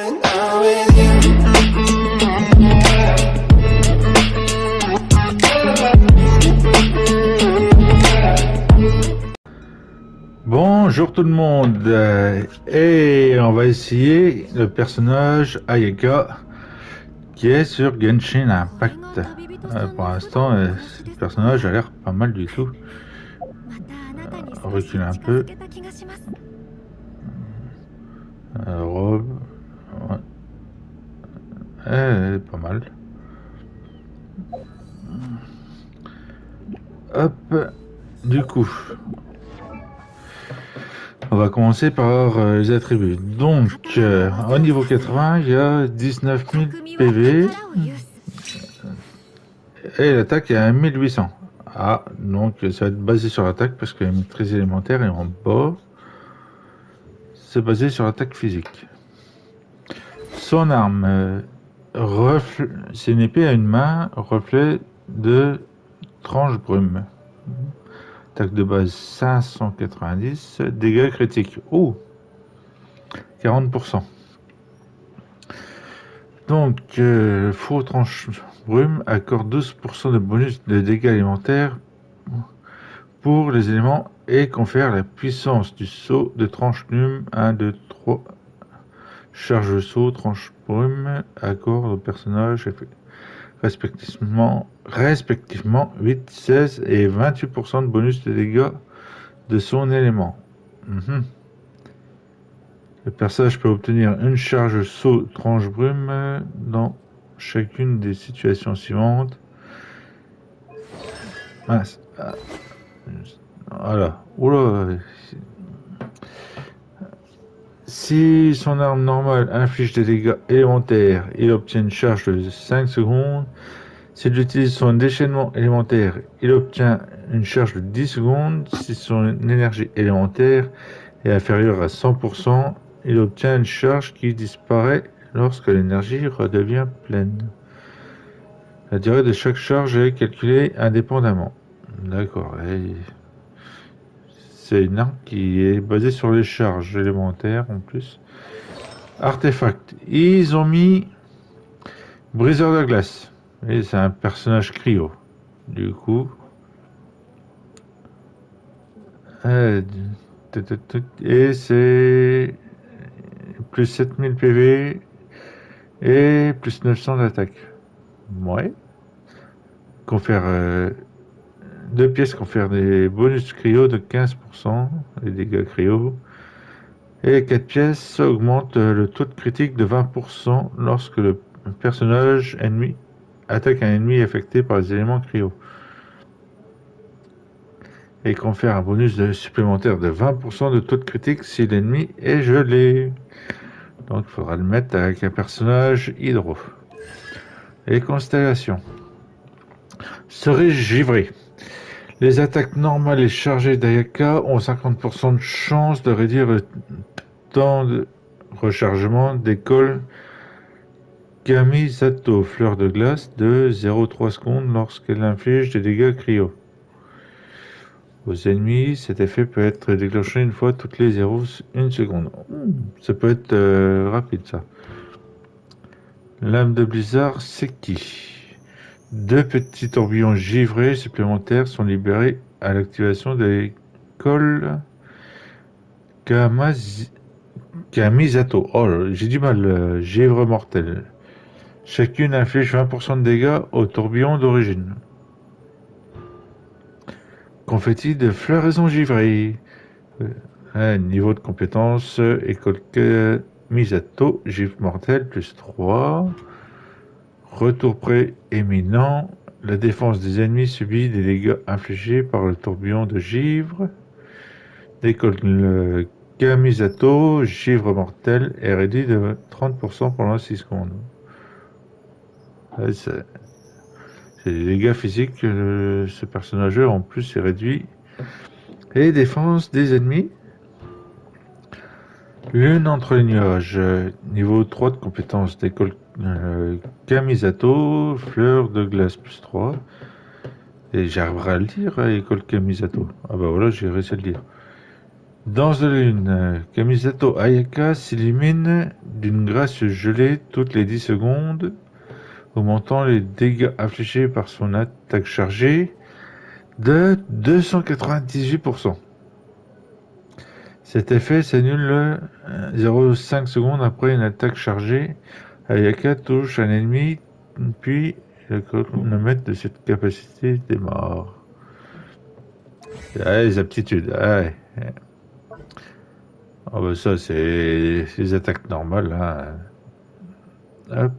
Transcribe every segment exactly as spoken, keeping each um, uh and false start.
Bonjour tout le monde, euh, et on va essayer le personnage Ayaka qui est sur Genshin Impact. Euh, pour l'instant, euh, ce personnage a l'air pas mal du tout. Euh, on recule un peu. Euh, robe, ouais. Elle est pas mal. Hop, du coup. On va commencer par euh, les attributs. Donc, euh, au niveau quatre-vingts, il y a dix-neuf mille P V. Et l'attaque est à mille huit cents. Ah, donc ça va être basé sur l'attaque parce que la maîtrise élémentaire est en bas. C'est basé sur l'attaque physique. Son arme, euh, reflet, c'est une épée à une main, reflet de tranche brume. Attaque de base cinq cent quatre-vingt-dix, dégâts critiques. Oh, quarante pour cent. Donc, euh, faux tranche brume accorde douze pour cent de bonus de dégâts alimentaires pour les éléments et confère la puissance du saut de tranche plume un, deux, trois. Charge saut, tranche brume, accorde au personnage respectivement, respectivement huit, seize et vingt-huit pour cent de bonus de dégâts de son élément. Mm-hmm. Le personnage peut obtenir une charge saut tranche brume dans chacune des situations suivantes. Ah, ah, voilà. Oula. Si son arme normale inflige des dégâts élémentaires, il obtient une charge de cinq secondes. S'il utilise son déchaînement élémentaire, il obtient une charge de dix secondes. Si son énergie élémentaire est inférieure à cent pour cent, il obtient une charge qui disparaît lorsque l'énergie redevient pleine. La durée de chaque charge est calculée indépendamment. D'accord. C'est une arme qui est basée sur les charges élémentaires en plus. Artefact. Ils ont mis briseur de glace. Et c'est un personnage cryo. Du coup. Et c'est plus sept mille P V et plus neuf cents d'attaque. Ouais. Confère euh, deux pièces confèrent des bonus cryo de quinze pour cent, les dégâts cryo. Et quatre pièces augmentent le taux de critique de vingt pour cent lorsque le personnage ennemi attaque un ennemi affecté par les éléments cryo. Et confère un bonus de supplémentaire de vingt pour cent de taux de critique si l'ennemi est gelé. Donc il faudra le mettre avec un personnage hydro. Et constellation. Cerise givrée. Les attaques normales et chargées d'Ayaka ont cinquante pour cent de chance de réduire le temps de rechargement des cols Kamisato, fleur de glace, de zéro virgule trois secondes lorsqu'elle inflige des dégâts cryo. Aux ennemis, cet effet peut être déclenché une fois toutes les zéro virgule un seconde. Ça peut être euh, rapide ça. Lame de blizzard Seki. Deux petits tourbillons givrés supplémentaires sont libérés à l'activation des cols Kamazi... Kamisato. Oh, j'ai du mal. Euh, givre mortel. Chacune inflige vingt pour cent de dégâts au tourbillon d'origine. Confetti de floraison givrée. Euh, niveau de compétence, école Kamisato, givre mortel, plus trois. Retour près éminent. La défense des ennemis subit des dégâts infligés par le tourbillon de givre. L'école Kamisato, givre mortel, est réduit de trente pour cent pendant six secondes. Ouais, c'est des dégâts physiques que ce personnage en plus est réduit. Et défense des ennemis. Lune entre les nuages. Niveau trois de compétence d'école euh, Kamisato, fleur de glace plus trois. Et j'arriverai à le dire, école Kamisato. Ah bah voilà, j'ai réussi à le dire. Danse de lune. Kamisato Ayaka s'illumine d'une grâce gelée toutes les dix secondes, augmentant les dégâts infligés par son attaque chargée de deux cent quatre-vingt-dix-huit pour cent. Cet effet s'annule zéro virgule cinq secondes après une attaque chargée. Ayaka touche un ennemi, puis le chronomètre de cette capacité démarre. Ah, les aptitudes. Ah, ouais. Oh, bah ça, c'est les attaques normales. Hein. Hop.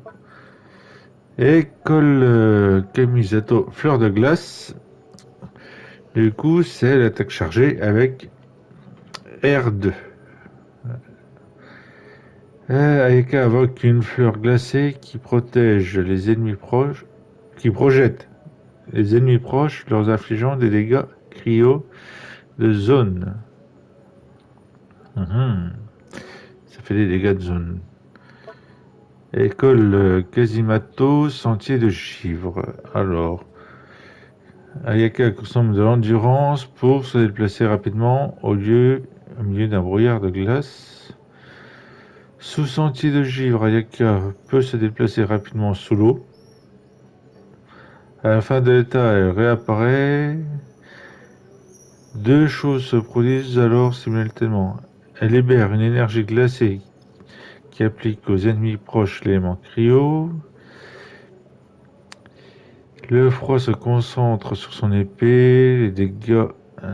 École euh, Kamisato Fleur de glace. Du coup, c'est l'attaque chargée avec R deux. Euh, Ayaka invoque une fleur glacée qui protège les ennemis proches, qui projette les ennemis proches, leur infligeant des dégâts cryo de zone. Mmh. Ça fait des dégâts de zone. École euh, Kasimato, sentier de givre. Alors, Ayaka consomme de l'endurance pour se déplacer rapidement au lieu, au milieu d'un brouillard de glace. Sous sentier de givre, Ayaka peut se déplacer rapidement sous l'eau. À la fin de l'état, elle réapparaît. Deux choses se produisent alors simultanément. Elle libère une énergie glacée qui applique aux ennemis proches l'élément cryo. Le froid se concentre sur son épée. Les dégâts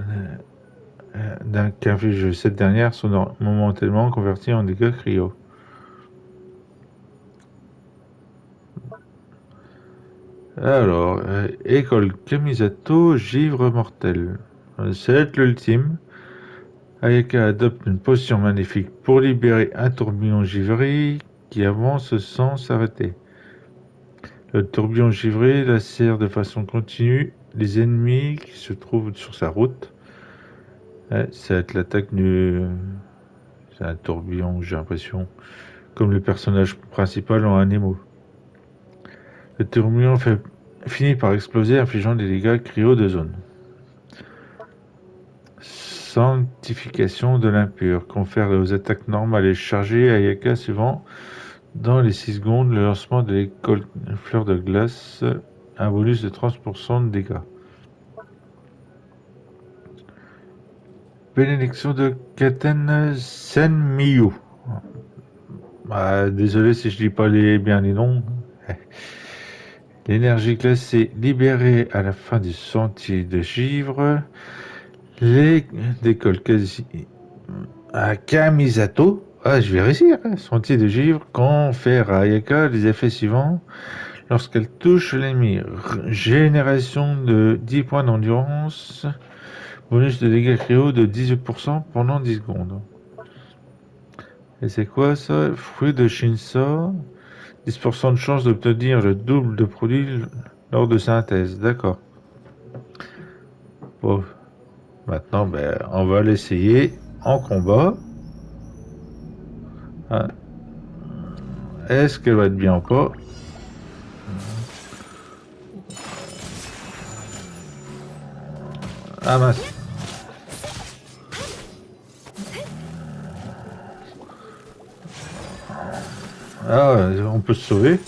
d'un qu'inflige cette dernière sont momentanément convertis en dégâts cryo. Alors, euh, école Kamisato, givre mortel. C'est l'ultime. Ayaka adopte une potion magnifique pour libérer un tourbillon givré qui avance sans s'arrêter. Le tourbillon givré lacère de façon continue les ennemis qui se trouvent sur sa route. Ouais, ça va être l'attaque du... C'est un tourbillon, j'ai l'impression. Comme le personnage principal en un émo. Le tourbillon fait... finit par exploser, infligeant des dégâts cryo de zone. Sanctification de l'impur. Confère aux attaques normales et chargées à Ayaka suivant dans les six secondes le lancement de l'école fleur de glace. Un bonus de trente pour cent de dégâts. Bénédiction de Katen Senmyu. Bah, désolé si je dis pas les, bien les noms. L'énergie glacée libérée à la fin du sentier de givre. Les d'école quasi à Kamisato. Ah, je vais réussir. Hein. Sentier de givre confère à Ayaka les effets suivants. Lorsqu'elle touche l'ennemi, génération de dix points d'endurance. Bonus de dégâts cryo de dix-huit pour cent pendant dix secondes. Et c'est quoi ça? Fruit de Shinsa. dix pour cent de chance d'obtenir le double de produit lors de synthèse. D'accord. Bon. Maintenant, ben, on va l'essayer en combat. Ah. Est-ce qu'elle va être bien ou pas? Ah mince. Ah, on peut se sauver.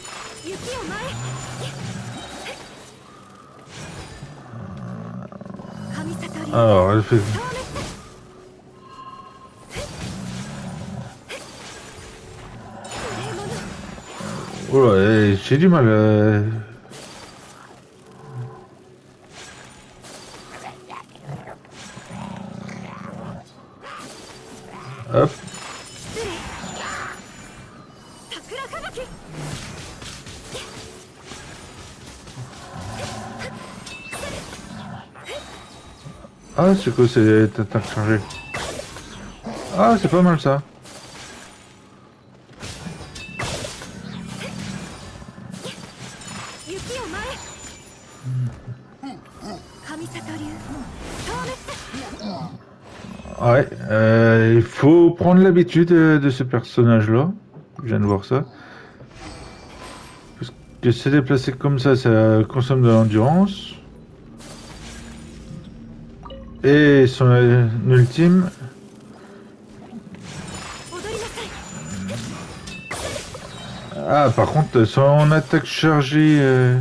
Alors, elle fait... Oh là, j'ai du mal. Euh... Hop. Ah, c'est quoi cette attaque chargée? Ah, c'est pas mal ça. Ouais, euh, il faut prendre l'habitude de, de ce personnage-là. Je viens de voir ça. Parce que se déplacer comme ça, ça consomme de l'endurance. Et son ultime, Ah, par contre, son attaque chargée... Euh...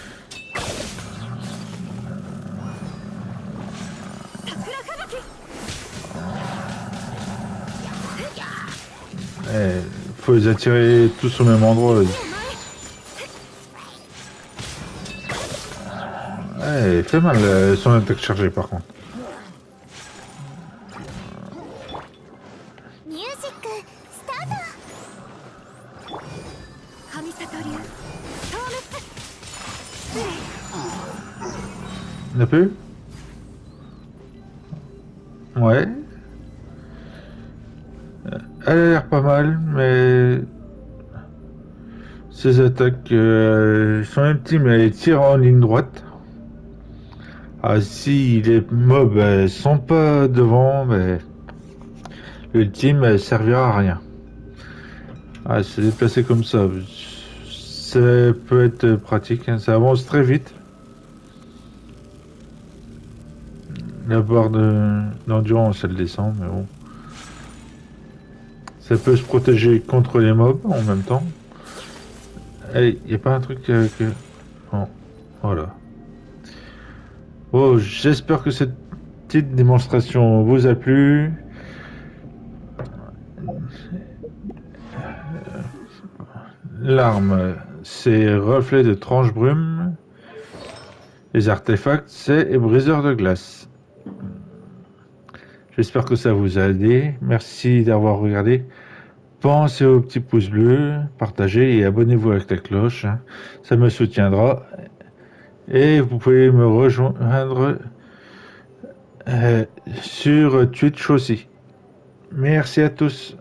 Eh, faut les attirer tous au même endroit. Eh, il fait mal euh, son attaque chargée par contre. Il a plus? Ouais. Elle a l'air pas mal, mais ses attaques euh, sont ultimes, elle tire en ligne droite. Ah, si les mobs euh, sont pas devant, mais l'ultime elle servira à rien. Ah, se déplacer comme ça, ça peut être pratique, hein, ça avance très vite. La barre d'endurance elle descend, mais bon. Ça peut se protéger contre les mobs en même temps. Il n'y a pas un truc que... que... Bon, voilà. Oh, j'espère que cette petite démonstration vous a plu. L'arme, c'est reflet de tranche brume. Les artefacts, c'est briseur de glace. J'espère que ça vous a aidé. Merci d'avoir regardé. Pensez au petit pouce bleu, partagez et abonnez-vous avec la cloche. Ça me soutiendra. Et vous pouvez me rejoindre euh, sur Twitch aussi. Merci à tous.